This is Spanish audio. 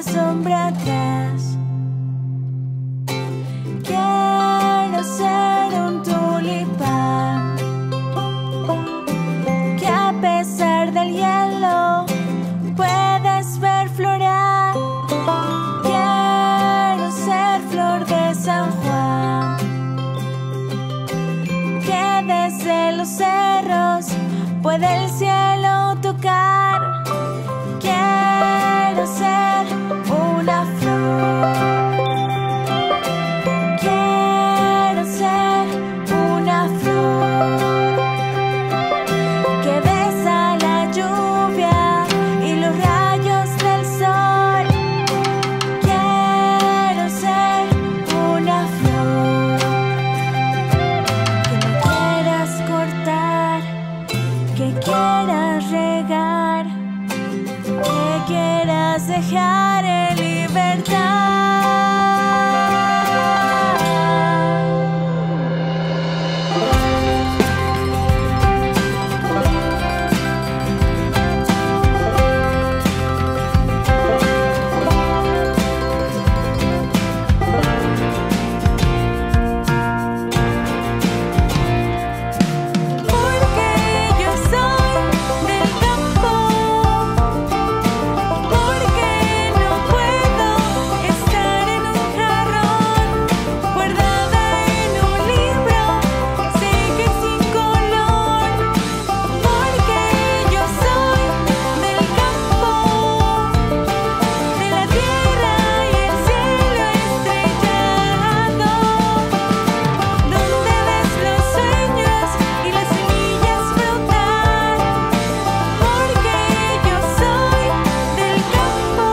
sombra atrás. Quiero ser un tulipán que a pesar del hielo puedes ver florear. Quiero ser flor de San Juan que desde los cerros puede el cielo tocar. Quiero ser una flor. Quiero ser una flor que besa la lluvia y los rayos del sol. Quiero ser una flor que no quieras cortar, que quieras regar, que quieras dejar en libertad. Porque yo soy del campo, porque no puedo estar en un jarrón, guardada en un libro, seca y sin color. Porque yo soy del campo, de la tierra y el cielo estrellado, donde ves los sueños y las semillas brotar. Porque yo soy del campo.